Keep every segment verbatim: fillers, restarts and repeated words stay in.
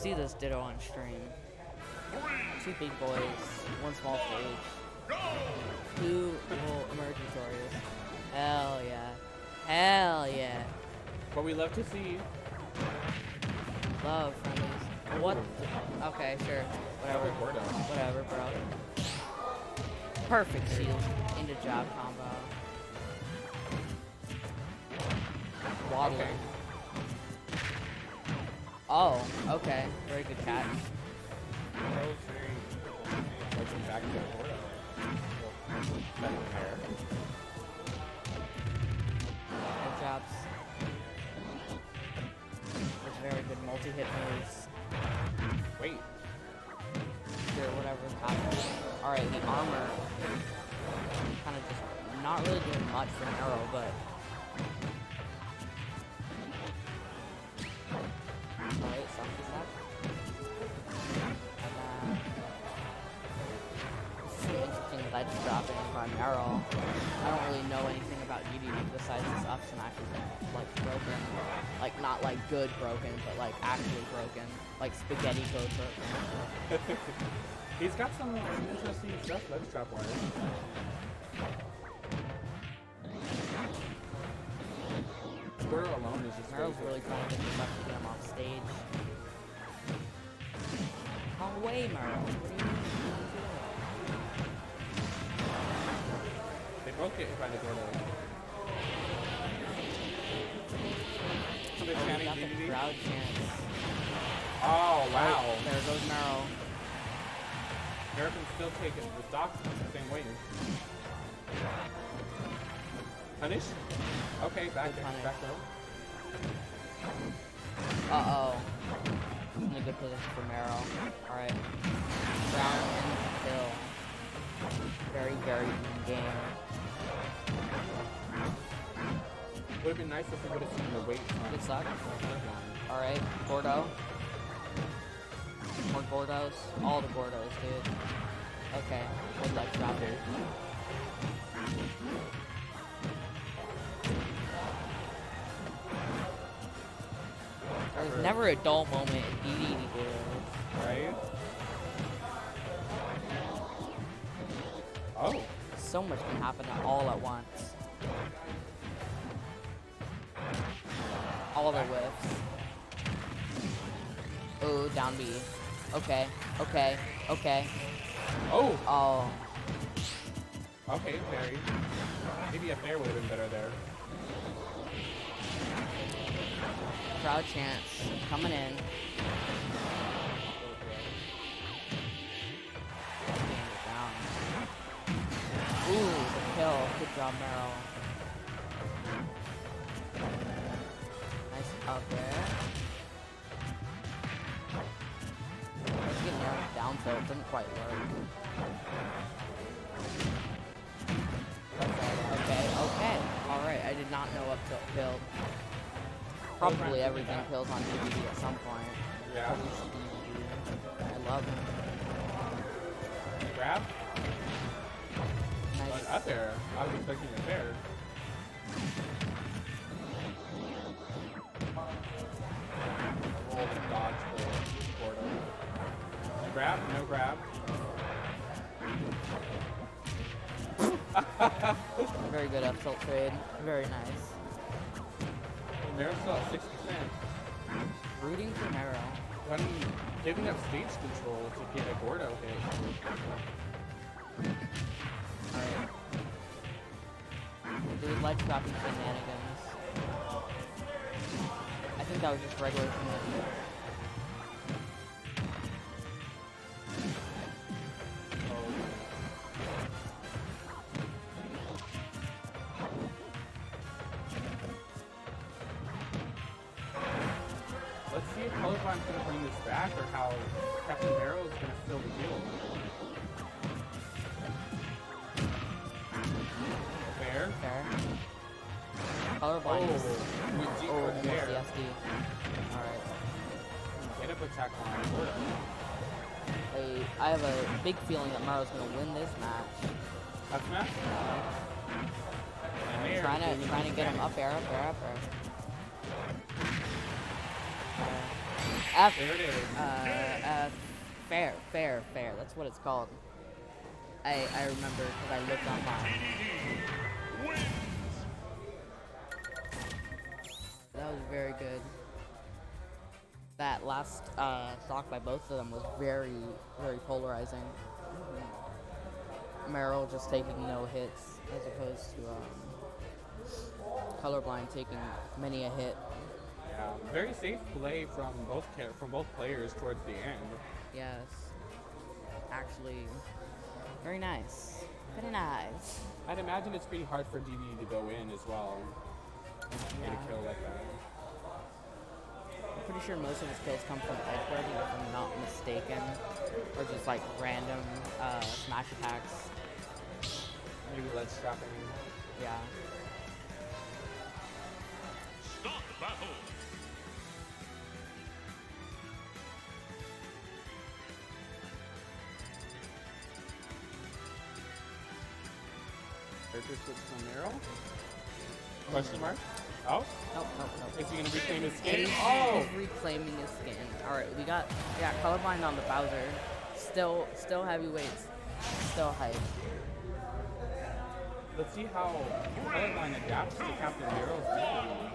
see this Ditto on stream. Two big boys, one small stage, two little emergence warriors. Hell yeah. Hell yeah. What we love to see. Love friendlies. What? The, okay, sure. Whatever. Whatever, bro. Perfect shield into job combo. Waddle. Okay. Oh, okay. Very good catch. That was very... Like some back to the Gordo. Well, hair. Good jobs. It's very good multi-hit moves. Wait. Sure, whatever's happening. Alright, the armor kind of just not really doing much for Nero, but alright, something that. And then some interesting ledge dropping by Nero. I don't really know anything about U D D besides his up smash is like broken. Like not like good broken, but like actually broken. Like spaghetti code broken. He's got some interesting stuff, ledge trap wise. Squirrel alone is just Nero's really trying to get this up to get him off stage. Wrong way, Merle. What are you doing? They both get hit by the Gordo. So they're Oh, we chanting got the D D D? crowd chants. Oh, wow. Oh, there goes Nero. American's still taking the stocks the same way. Punish? Okay, back Good there, punish. back row. Uh-oh. He's in a good position for Mero. Alright. Brown and kill. Very, very even game. Would have been nice if we would have seen the weight on Good suck. the Alright, Gordo. More Gordos. All the Gordos, dude. Okay, good luck dropping. There's never a dull moment in D D D, dude. Right? Oh. So much can happen all at once. All the whiffs. Ooh, down B. Okay, okay, okay. Oh! Oh. Okay, parry. Maybe a fair would have been better there. Crowd chants coming in. Down. Ooh, the kill. Good job, Meryl. Nice up there. Let's get Meryl down tilt. Didn't quite work. Okay, okay, okay. Alright, I did not know up tilt killed. Probably everything kills on D V D at some point. Yeah. I love him. Grab? Nice. But up there, I was expecting a fair. Roll the dodge for Gordo. Grab? No grab. Very good up tilt trade. Very nice. Mero's still at six percent. Rooting for Mero. When giving up stage control to get a Gordo hit. Alright. Dude, ledge dropping shenanigans. I think that was just regular shenanigans. Let's see if Colorbline's going to bring this back or how Captain Mero is going to fill the field. Fair. Fair. Colorblind is... Oh, with G Oh, code almost there. the S D. Alright. Get up attack on Gordo. I, I have a big feeling that Mero's gonna win this match. Up smash? And there, Trying getting to, trying to get him back. up air, up air, up air. F, There it is. uh, F, fair, fair, fair. That's what it's called. I, I remember because I looked online. That was very good. That last uh, stock by both of them was very, very polarizing. Meryl just taking no hits as opposed to um, Colorblind taking many a hit. Yeah, very safe play from both ca- from both players towards the end. Yes. Actually, very nice. Very nice. I'd imagine it's pretty hard for D D to go in as well. Get Yeah. a kill like that. I'm pretty sure most of his kills come from edge breaking, if I'm not mistaken, or just like random uh, smash attacks. Maybe ledge trapping. Yeah. Stop battle. Character switch from Meryl? Question mark? Oh? Nope, nope, nope. Is he gonna reclaim his skin? He's, Oh! he's reclaiming his skin. Alright, we got we got Colorblind on the Bowser. Still still heavyweights. Still hype. Let's see how Colorblind adapts to Captain Meryl's defense.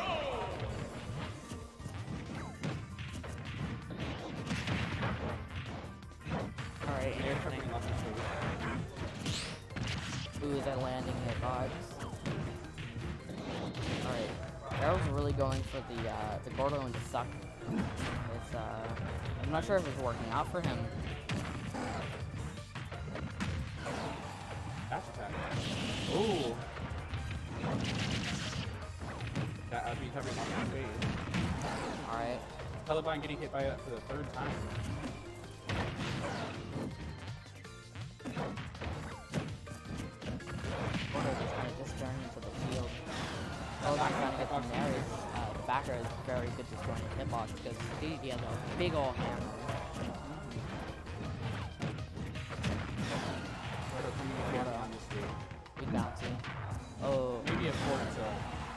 Alright, Air interesting. covering left and Ooh, is that landing hitbox? Alright. Daryl's really going for the uh the Gordo and the suck. It's uh I'm not sure if it's working out for him. dash attack. Ooh! That uh, be covering off his face. Alright. Colorblind getting hit by it for the third time. Gordo just kind of disjointing into the shield. Oh, I'm trying to get the Mary's. Uh, the backer is very good disjointing hitbox because D D has a big ol' hammer. Gordo coming in here on this dude. Big bouncy. Oh, Maybe a fourth so.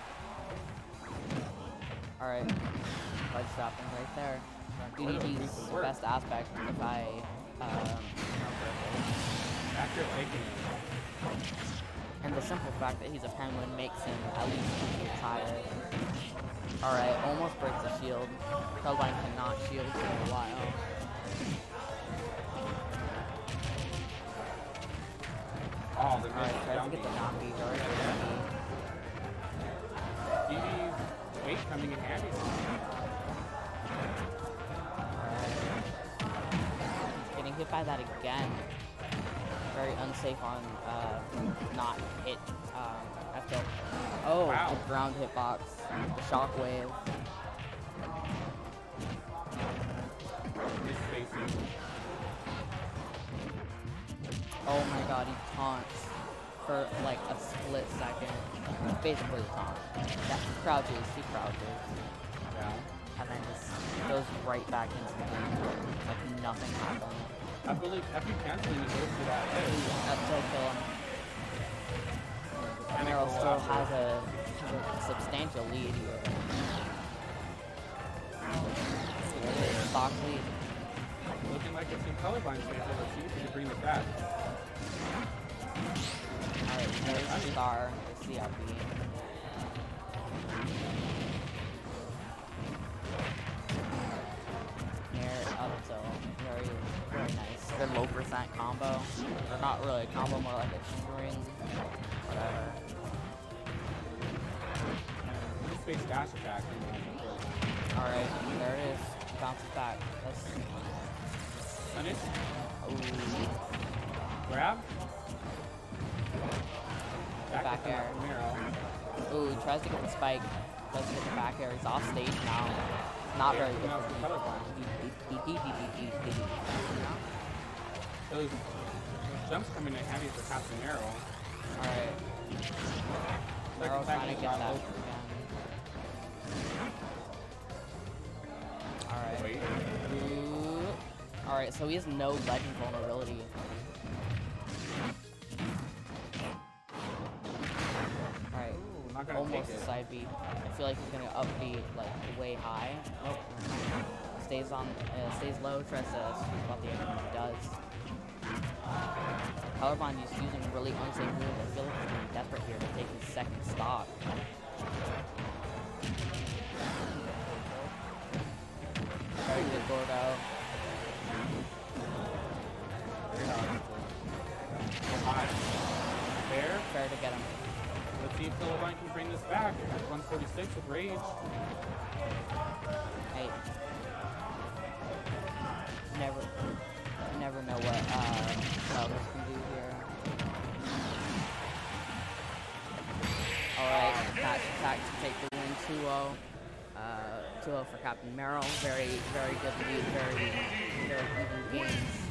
alright. Ledge stopping right there. Gordo D D needs D's to work. best aspect, if I um, remember correctly. After taking it. And the simple fact that he's a penguin makes him at least two tiers higher. Alright, almost breaks the shield. Colorblind cannot shield for a while. Oh, the Alright, missed tries to down get the beat. non-beat. Alright, D D's weight coming in handy. Alright. Getting hit by that again. Very unsafe on uh, not hit. Um, I feel. Oh, Wow. the ground hitbox. The shockwave. Miss spacing. Oh my god, he taunts for like a split second. Basically a taunt. Yeah, he crouches, he crouches. Yeah. And then just goes right back into the game. Like nothing happened. I believe after canceling, he goes to that edge. That still kill him. And Meryl it goes still after. has a, has a substantial lead here. Stock lead. Looking like it's in Colorblind's favor. Let's see if he can bring it back. Alright, there's the star. The C L B. Near up so very very nice. Good low percent combo. Or not really a combo, more like a string. Whatever. Miss space dash attack. Alright, there it is. Bounces back. That's Punish. ooh. Grab. Back air. from Meryl. Ooh, he tries to get the spike. Tries to get the back air. He's off stage now. Not very good Now for it's him. Colorblind. Those jumps come in handy for Captain Meryl. Alright. Like Meryl's trying to attacking get that Bravo. again. Alright. Wait. Ooh. Alright, so he has no legend vulnerability. Alright. Ooh, not gonna Almost take a it. side beat. I feel like he's gonna up beat like way high. Nope. stays on, uh, stays low, tries to sweep out the enemy, he does. Colorbond is using a really unsafe move. I feel like he's being desperate here to take his second stock. Very good Gordo. High. Fair. Fair to get him. Let's see if Colorbond can bring this back. one forty-six with rage. Hey. Never, you never know what uh, Clouders can do here. Alright, catch attack to take the win two oh. Uh, two oh for Captain Merrill. Very, very good lead. Very, very even games.